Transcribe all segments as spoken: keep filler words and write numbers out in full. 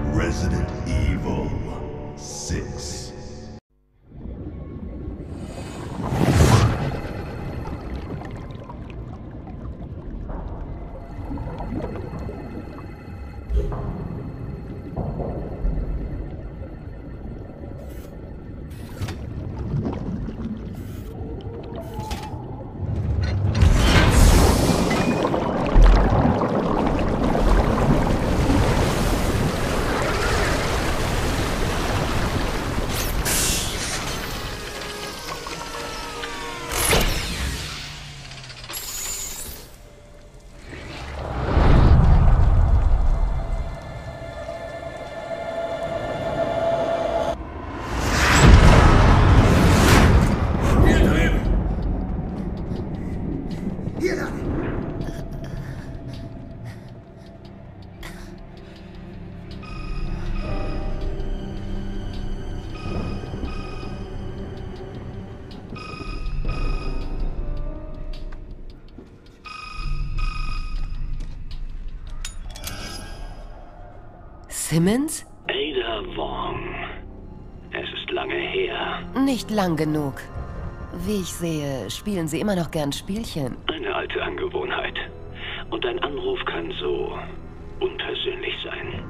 Resident Evil six. Simmons? Ada Wong. Es ist lange her. Nicht lang genug. Wie ich sehe, spielen Sie immer noch gern Spielchen. Eine alte Angewohnheit. Und ein Anruf kann so unpersönlich sein.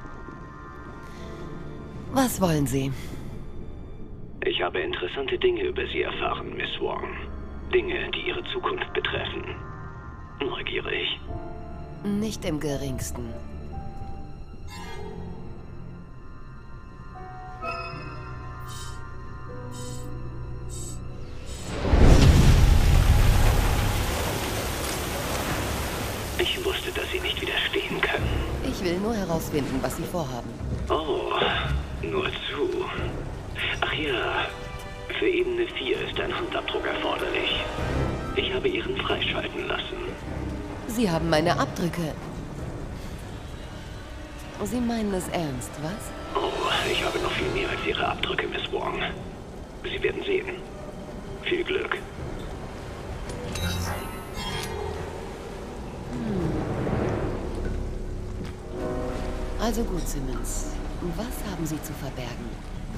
Was wollen Sie? Ich habe interessante Dinge über Sie erfahren, Miss Wong. Dinge, die Ihre Zukunft betreffen. Neugierig. Nicht im geringsten. Ich wusste, dass Sie nicht widerstehen können. Ich will nur herausfinden, was Sie vorhaben. Oh, nur zu. Ach ja, für Ebene vier ist ein Handabdruck erforderlich. Ich habe Ihren freischalten lassen. Sie haben meine Abdrücke. Sie meinen es ernst, was? Oh, ich habe noch viel mehr als Ihre Abdrücke, Miss Wong. Sie werden sehen. Viel Glück. Also gut, Simmons. Was haben Sie zu verbergen?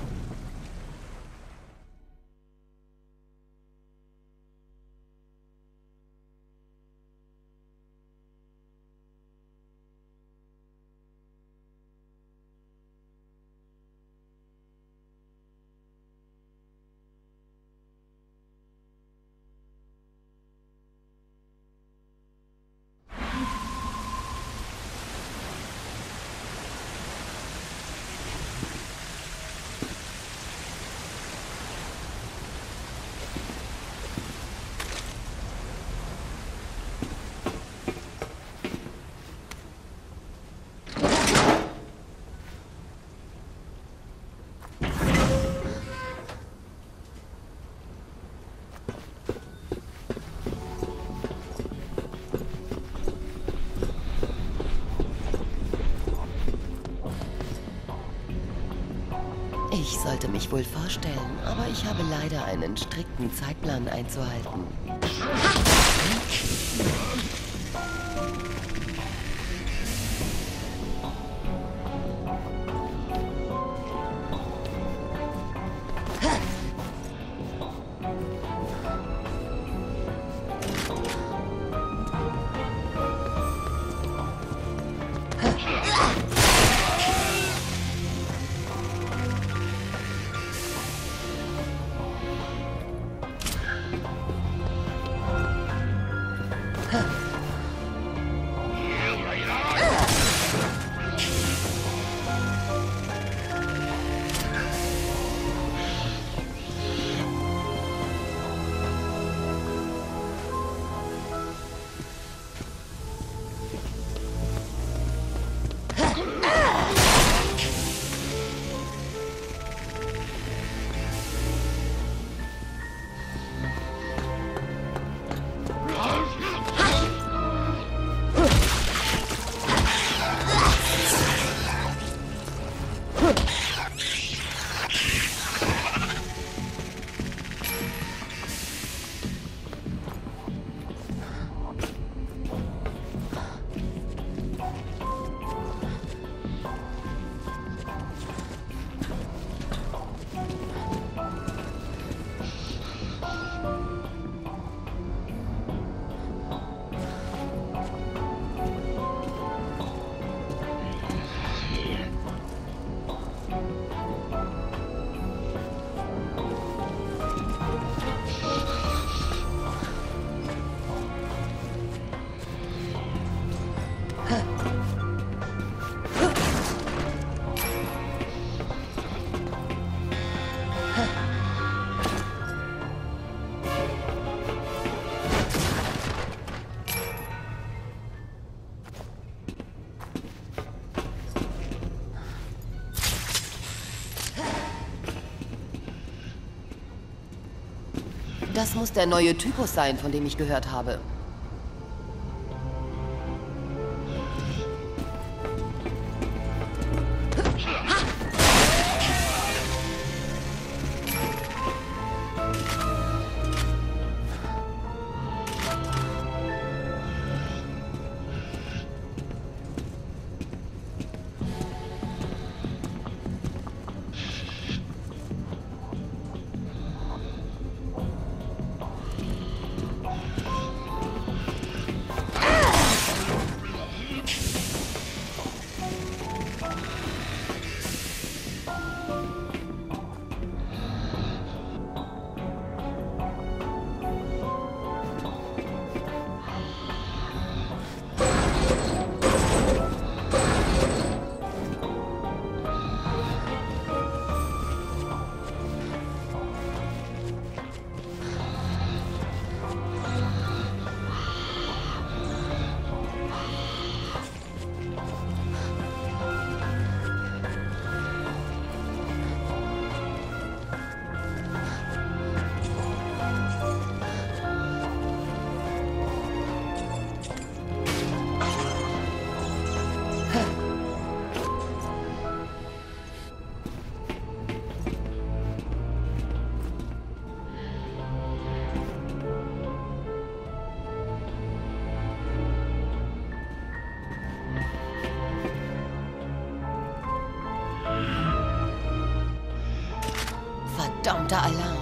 Ich sollte mich wohl vorstellen, aber ich habe leider einen strikten Zeitplan einzuhalten. Das muss der neue Typus sein, von dem ich gehört habe. Verdammter Alarm.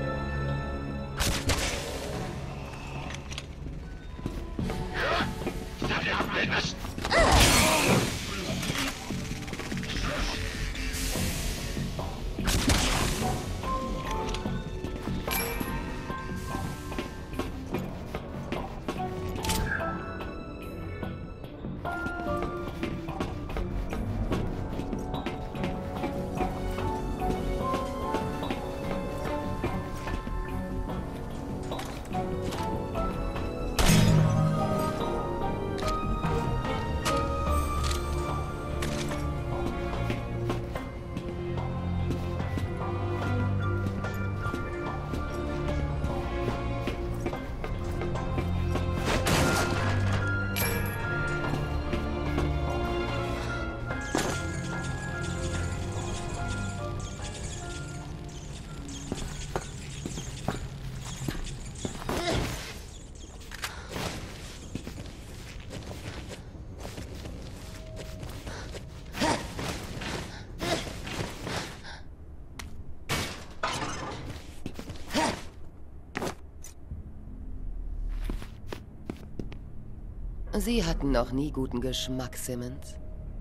Sie hatten noch nie guten Geschmack, Simmons.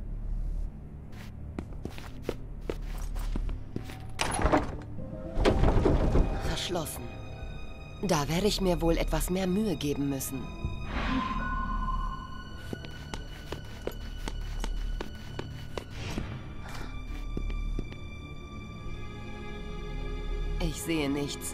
Verschlossen. Da werde ich mir wohl etwas mehr Mühe geben müssen. Ich sehe nichts.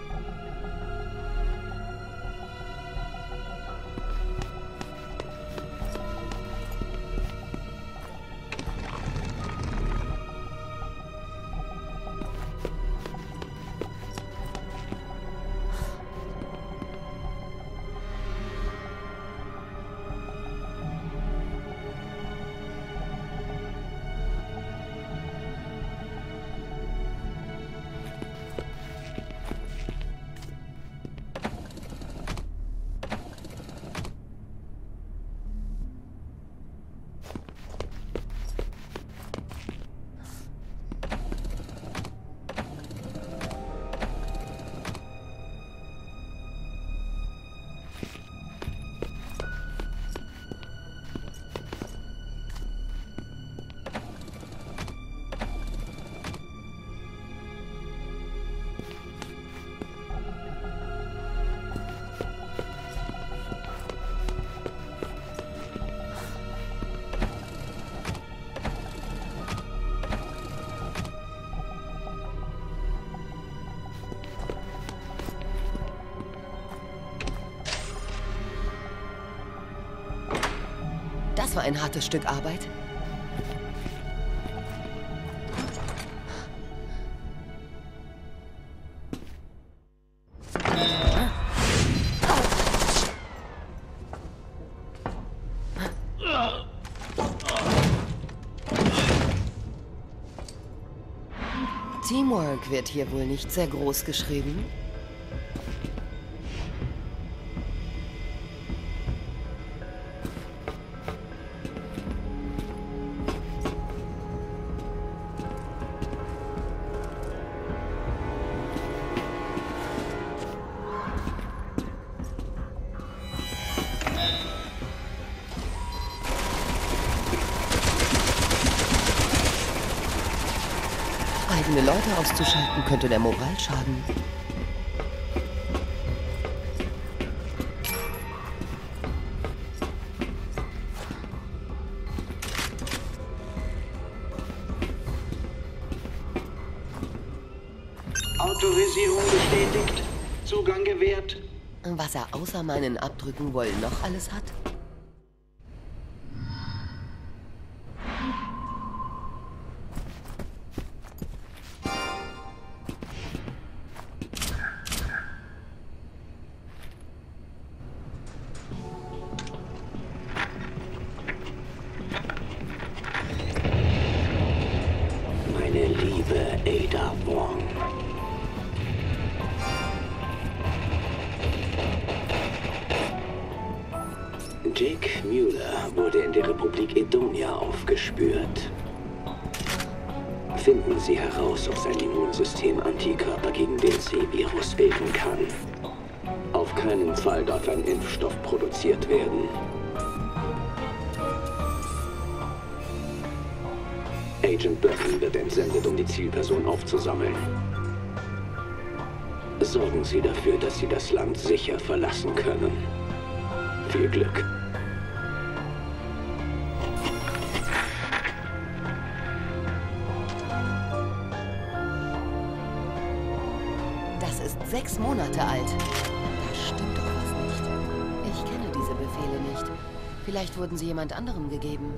Das war ein hartes Stück Arbeit. Teamwork wird hier wohl nicht sehr groß geschrieben. Eigene Leute auszuschalten könnte der Moral schaden. Autorisierung bestätigt. Zugang gewährt. Was er außer meinen Abdrücken wohl noch alles hat? Meine liebe Ada Wong. Jake Mueller wurde in der Republik Edonia aufgespürt. Finden Sie heraus, ob sein Immunsystem Antikörper gegen den C-Virus bilden kann. Auf keinen Fall darf ein Impfstoff produziert werden. Agent Burton wird entsendet, um die Zielperson aufzusammeln. Sorgen Sie dafür, dass Sie das Land sicher verlassen können. Viel Glück. Das ist sechs Monate alt. Da stimmt doch was nicht. Ich kenne diese Befehle nicht. Vielleicht wurden sie jemand anderem gegeben.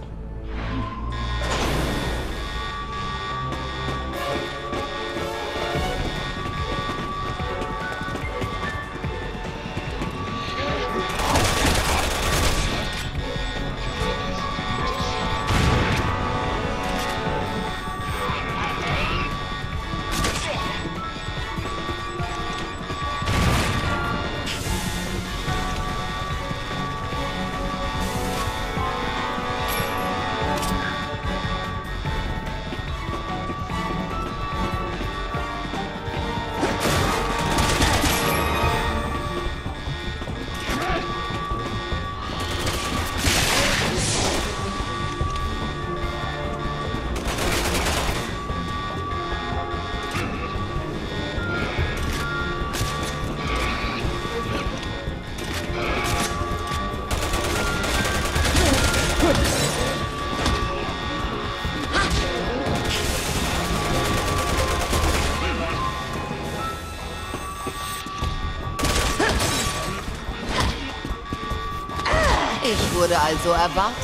Ich wurde also erwartet.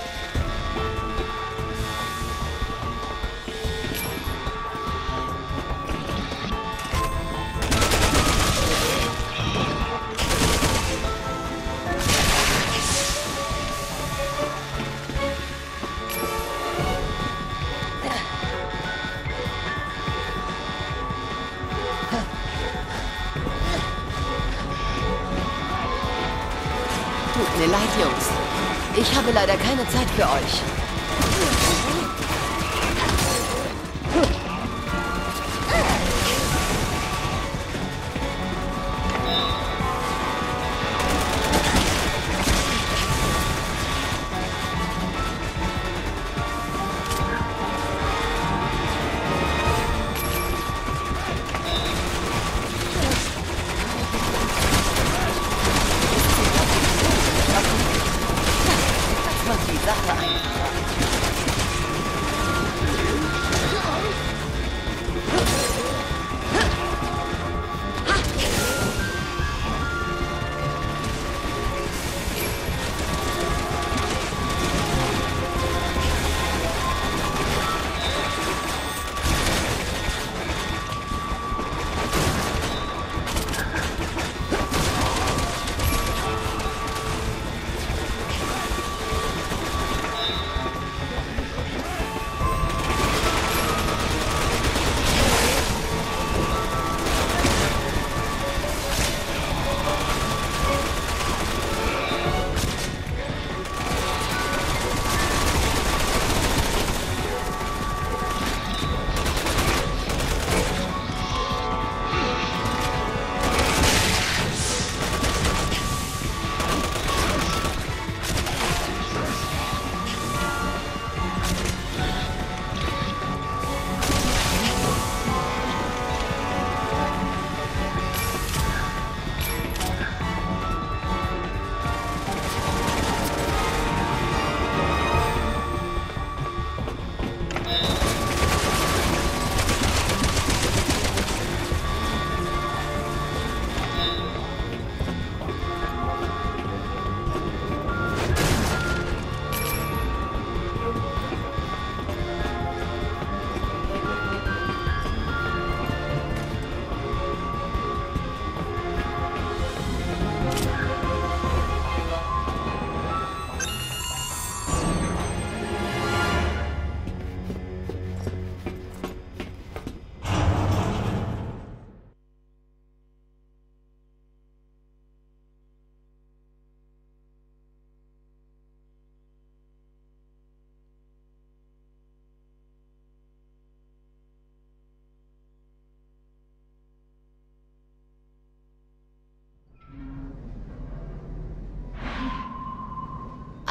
Tut mir leid, Jungs. Ich habe leider keine Zeit für euch. Das macht die Sache einfach.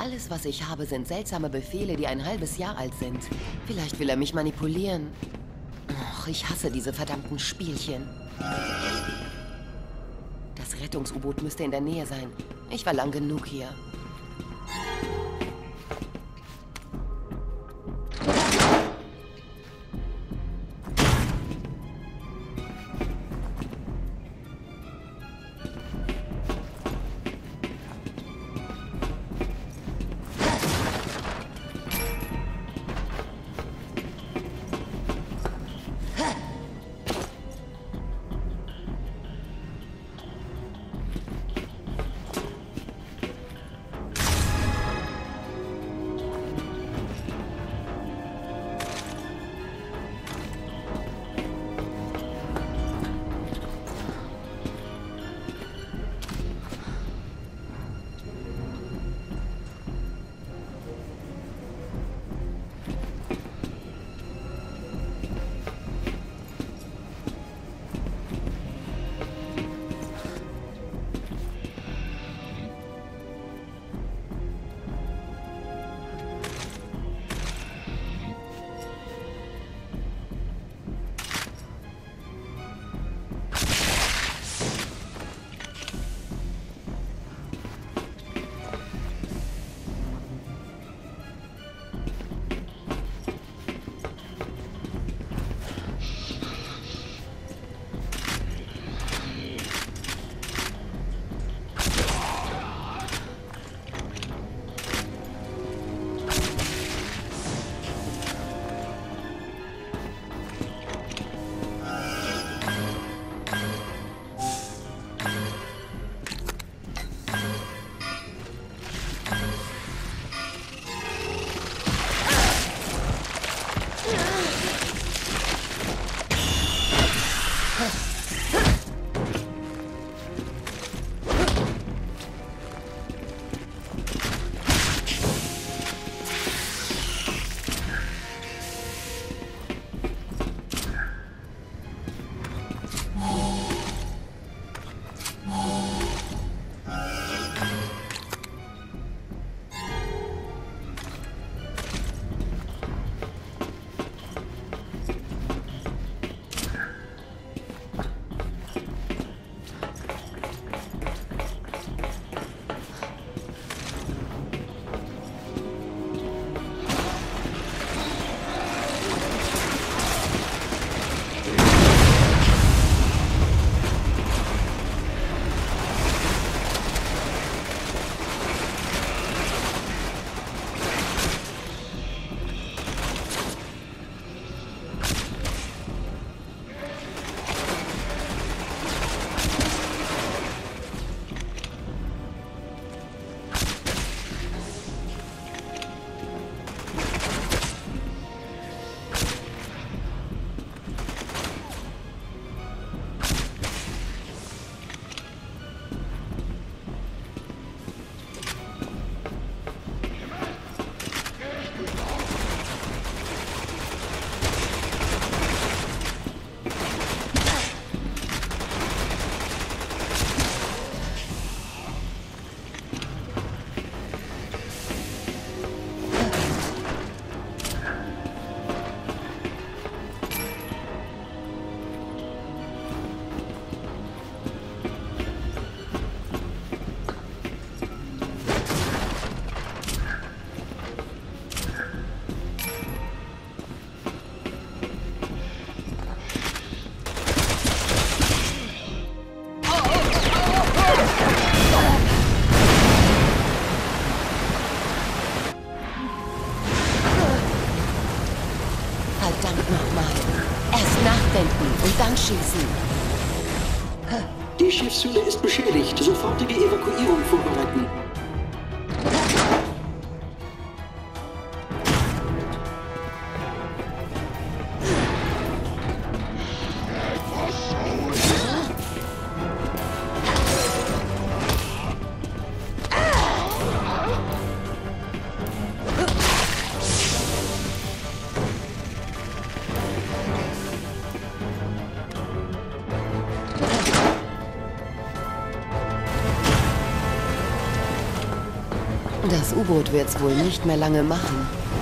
Alles, was ich habe, sind seltsame Befehle, die ein halbes Jahr alt sind. Vielleicht will er mich manipulieren. Och, ich hasse diese verdammten Spielchen. Das Rettungs-U-Boot müsste in der Nähe sein. Ich war lang genug hier. Verdammt nochmal. Erst nachdenken und dann schießen. Die Schiffshülle ist beschädigt. Sofortige Evakuierung vorbereiten. Das U-Boot wird's wohl nicht mehr lange machen.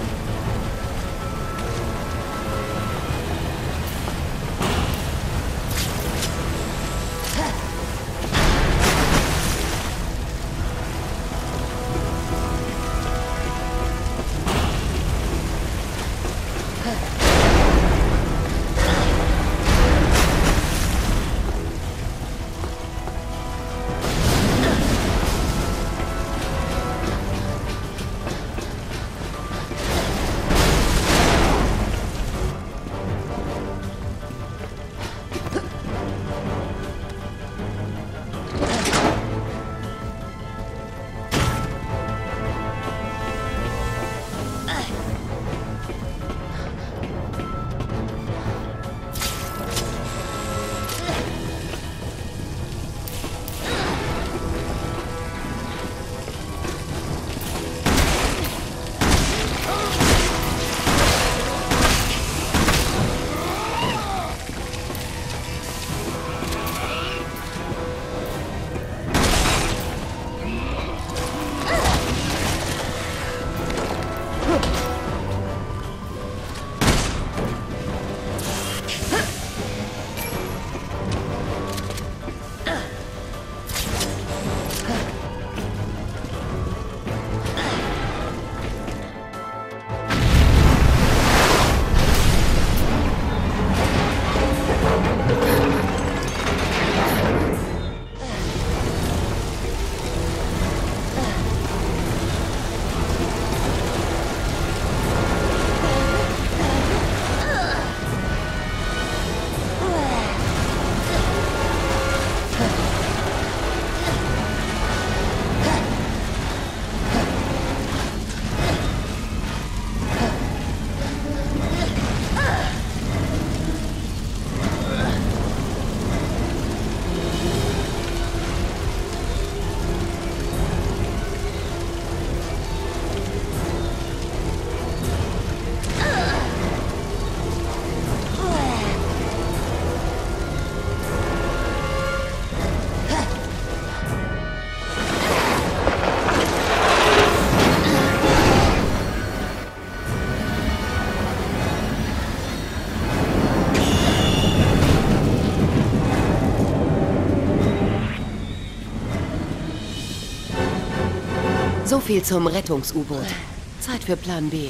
So viel zum Rettungs-U-Boot. Zeit für Plan B.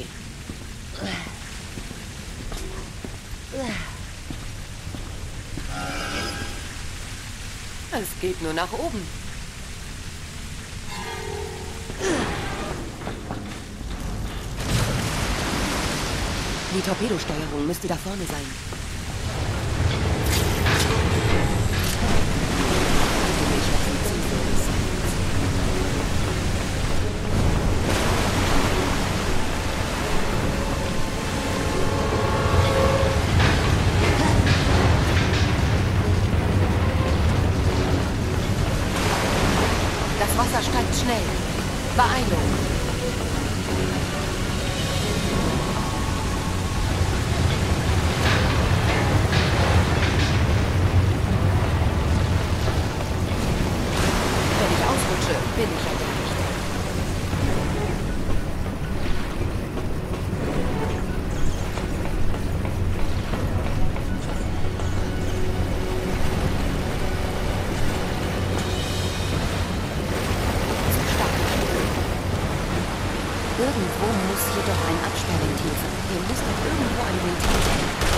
Es geht nur nach oben. Die Torpedosteuerung müsste da vorne sein. Das Wasser steigt schnell. Beeilung. Wenn ich ausrutsche, bin ich erledigt. Irgendwo muss hier doch ein Absperrventil sein. Hier muss doch irgendwo ein Ventil sein.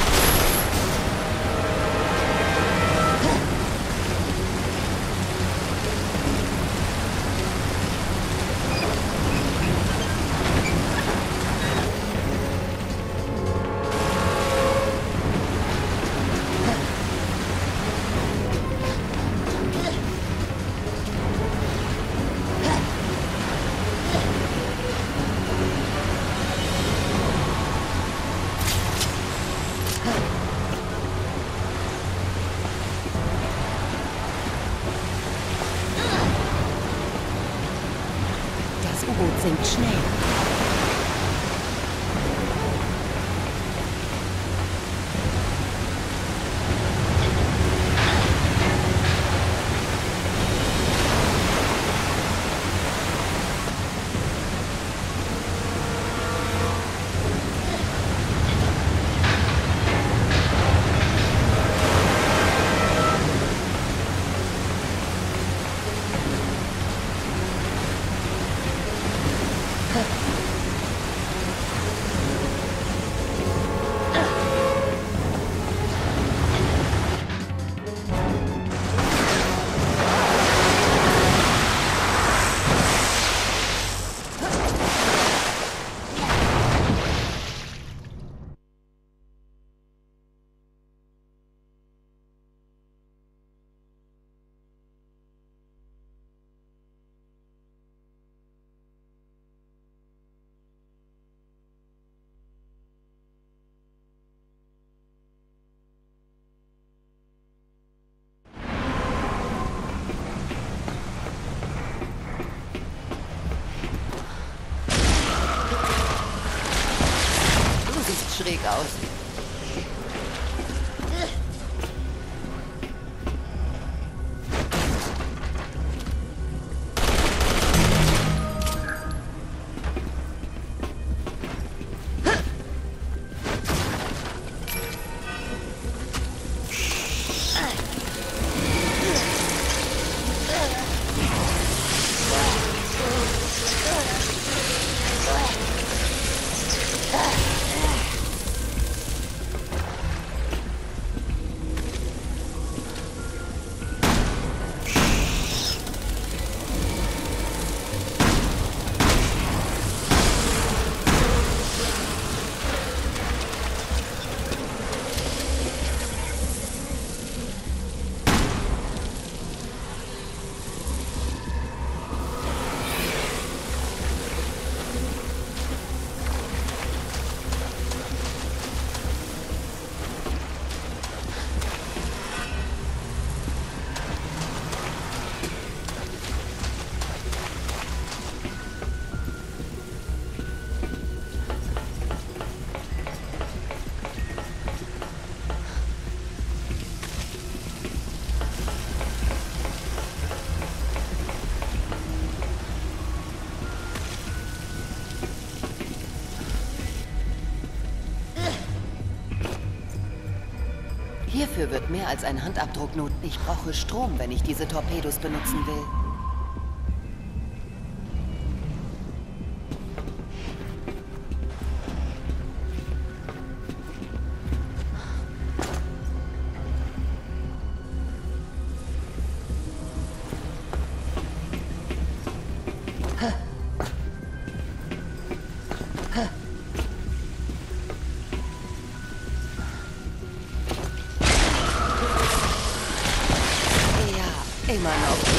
Das U-Boot sinkt schnell. aus. Hierfür wird mehr als ein Handabdruck not. Ich brauche Strom, wenn ich diese Torpedos benutzen will. Immer noch.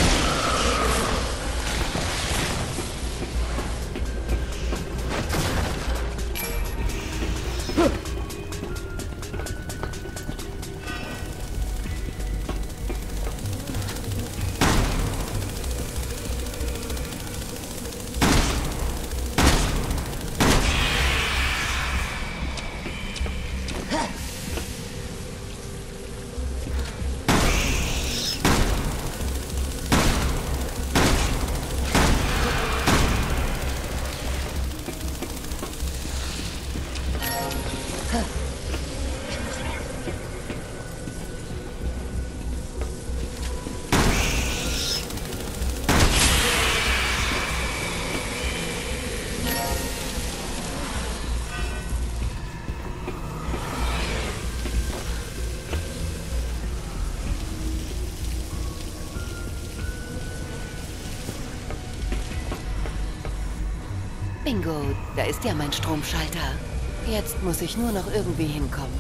Bingo, da ist ja mein Stromschalter. Jetzt muss ich nur noch irgendwie hinkommen.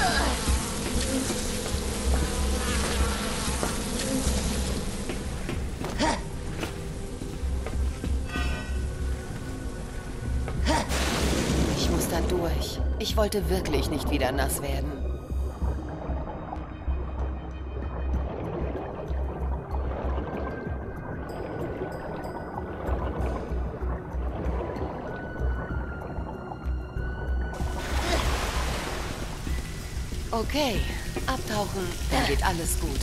Ich muss da durch. Ich wollte wirklich nicht wieder nass werden. Okay, abtauchen, dann geht alles gut.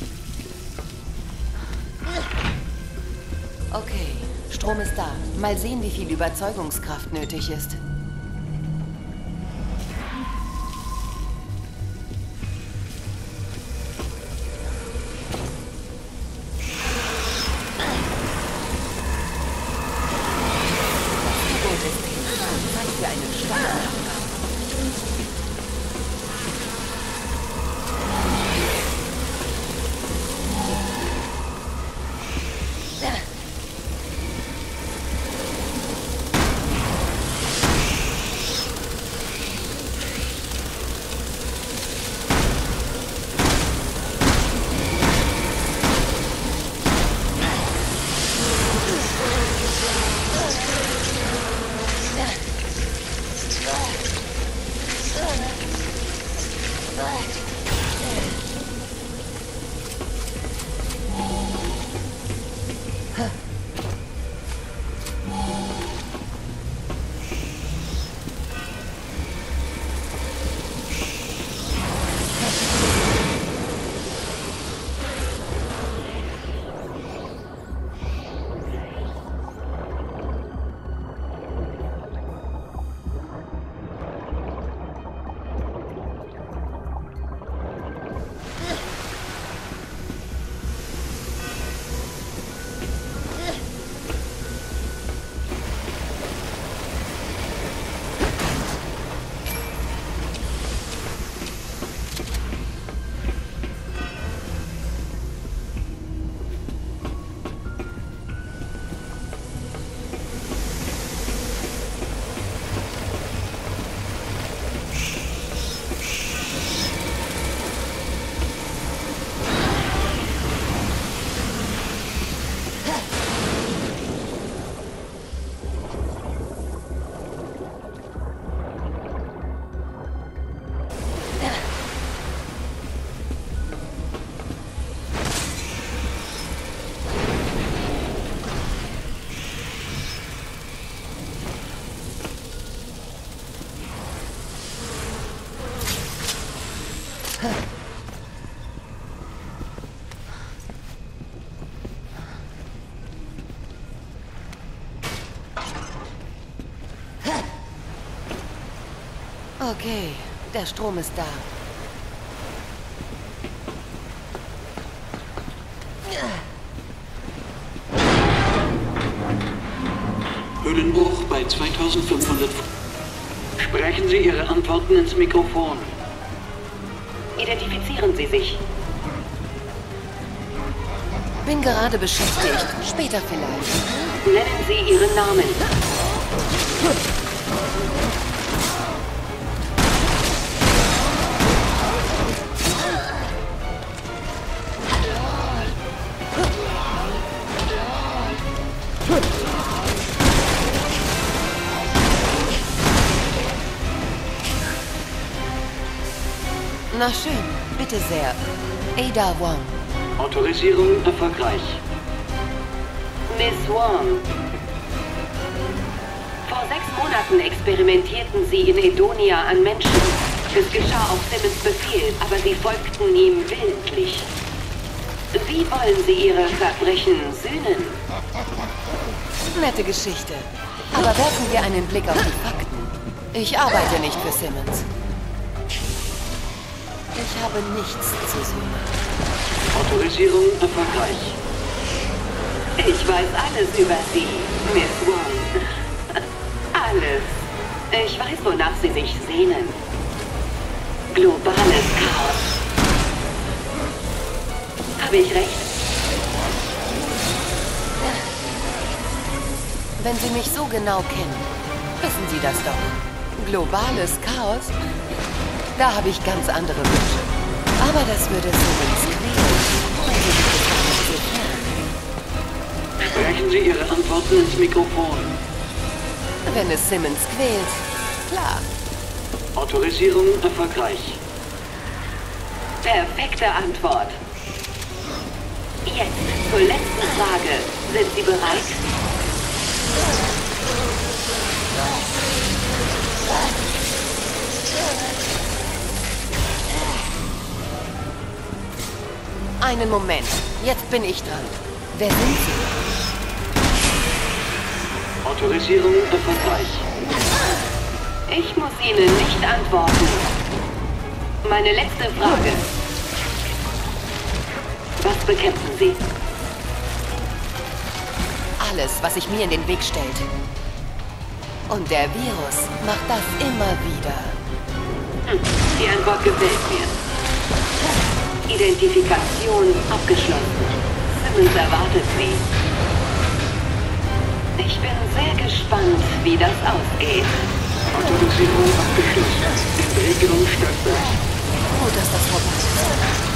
Okay, Strom ist da. Mal sehen, wie viel Überzeugungskraft nötig ist. Das Gebot ist hin. Zeit für einen starken Abgang. Okay, der Strom ist da. Höhlenbruch bei zweitausendfünfhundert. Sprechen Sie Ihre Antworten ins Mikrofon. Identifizieren Sie sich. Bin gerade beschäftigt. Später vielleicht. Nennen Sie Ihren Namen. Na schön, bitte sehr. Ada Wong. Autorisierung erfolgreich. Miss Wong. Vor sechs Monaten experimentierten Sie in Edonia an Menschen. Es geschah auf Simmons Befehl, aber Sie folgten ihm willentlich. Wie wollen Sie Ihre Verbrechen sühnen? Nette Geschichte. Aber werfen wir einen Blick auf die Fakten. Ich arbeite nicht für Simmons. Ich habe nichts zu sühnen. Autorisierung erfolgreich. Ich weiß alles über Sie, Miss Wong. Alles. Ich weiß, wonach Sie sich sehnen. Globales Chaos. Habe ich recht? Wenn Sie mich so genau kennen, wissen Sie das doch. Globales Chaos? Da habe ich ganz andere Wünsche. Aber das würde Simmons quälen. Und so gibt es auch nicht so fern. Sprechen Sie Ihre Antworten ins Mikrofon. Wenn es Simmons quält, klar. Autorisierung erfolgreich. Perfekte Antwort. Jetzt zur letzten Frage. Sind Sie bereit? Einen Moment. Jetzt bin ich dran. Wer sind Sie? Autorisierung erfolgreich. Ich muss Ihnen nicht antworten. Meine letzte Frage. Was bekämpfen Sie? Alles, was sich mir in den Weg stellt. Und der Virus macht das immer wieder. Hm, die Antwort gefällt mir. Identifikation abgeschlossen. Simmons erwartet Sie. Ich bin sehr gespannt, wie das ausgeht. Autorisierung abgeschlossen. Regelung startbereit. Gut, dass das vorbei ist.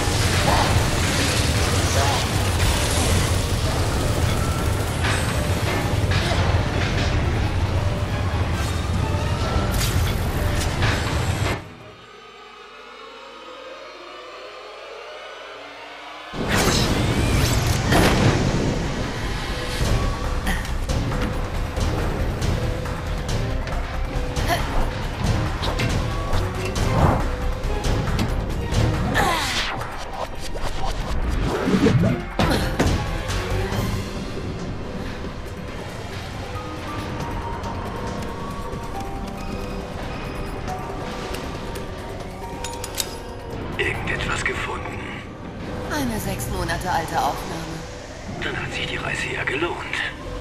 Irgendetwas gefunden? Eine sechs Monate alte Aufnahme. Dann hat sich die Reise ja gelohnt.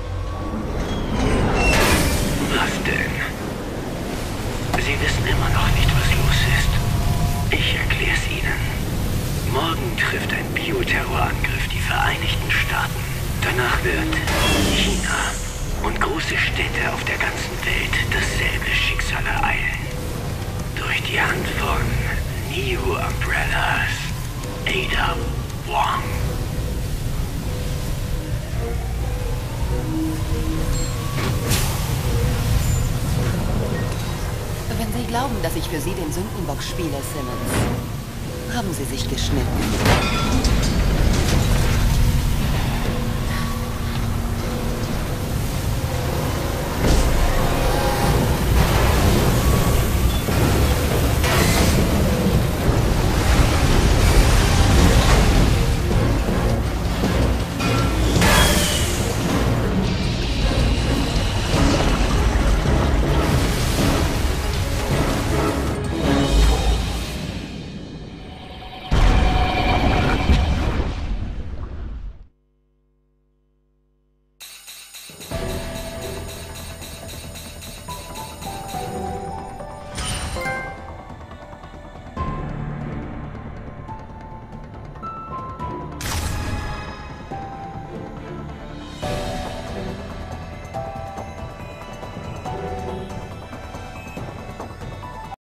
Was denn? Sie wissen immer noch nicht, was los ist. Ich erklär's Ihnen. Morgen trifft ein Bioterrorangriff die Vereinigten Staaten. Danach wird China und große Städte auf der ganzen Welt dasselbe Schicksal ereilen. Durch die Hand von New Umbrellas. Ada Wong. Wenn Sie glauben, dass ich für Sie den Sündenbock spiele, Simmons, haben Sie sich geschnitten.